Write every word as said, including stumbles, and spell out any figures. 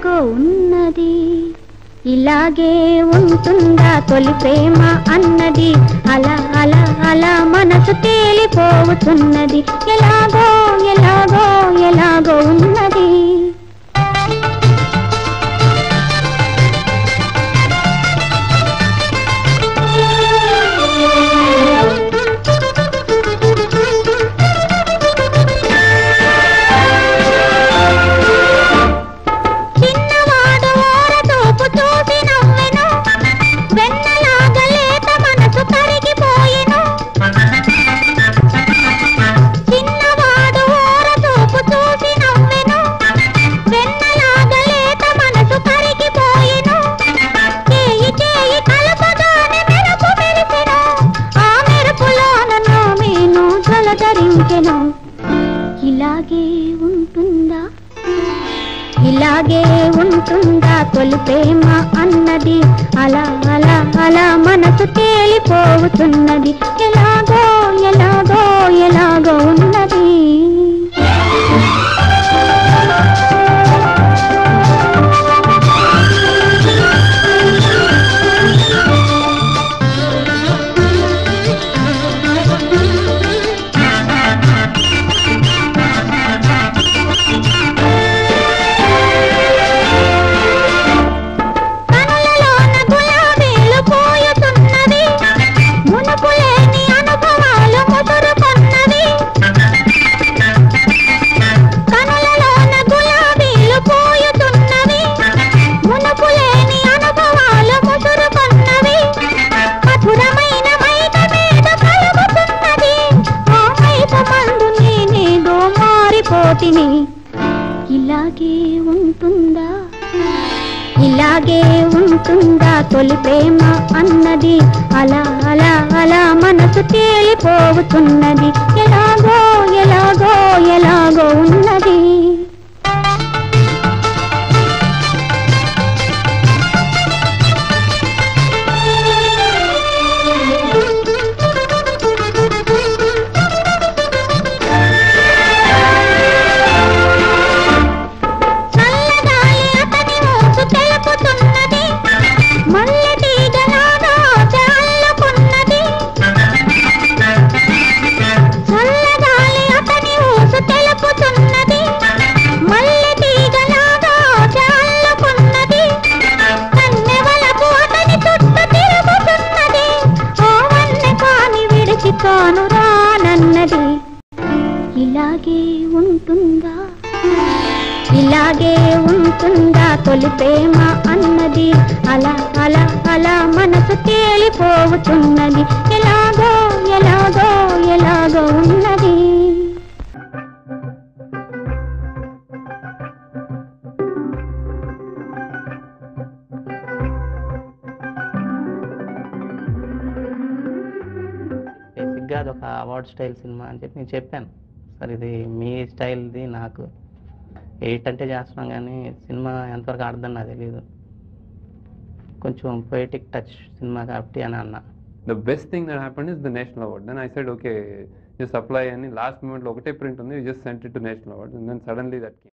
ఎలాగో ఉన్నది ఇలాగే ఉంటుందా తొలి ప్రేమ అన్నది అలా అలా అలా మనసు తేలిపోతున్నది ఎలాగో ఎలాగో ఎలాగో ఉన్నది ఇలాగే ఉంటుందా ఇలాగే ఉంటుందా తొలి ప్రేమ అన్నది అలా అలా అలా మనసు తేలిపోతున్నది ఎలాగో ఎలాగో ఎలాగో ఉన్నది ఇలాగే ఉంటుందా ఇలాగే ఉంటుందా తొలి ప్రేమ అన్నది అలా అలా అలా మనసు తేలిపోతున్నది ఎలాగో ఎలాగో ఎలాగో ఉన్నది కానురానన్నది ఇలాగే ఉంటుందా ఇలాగే ఉంటుందా తొలి ప్రేమ అన్నది అలా అలా అలా మనసు తేలిపోతున్నది ఎలాగో ఎలాగో ఎలాగో ఉన్నది అది ఒక అవార్డ్ స్టైల్ సినిమా అని చెప్పి నేను చెప్పాను సార్ ఇది మీ స్టైల్ది నాకు ఎయిట్ అంటే చేస్తున్నాం కానీ సినిమా ఎంతవరకు ఆడదని నాకు తెలియదు కొంచెం పొయిటిక్ టచ్ సినిమా కాబట్టి అని అన్నా the best thing that happened is the national award then I said okay just apply అని లాస్ట్ మూమెంట్లో ఒకటే ప్రింట్ ఉంది just sent it to national award then suddenly that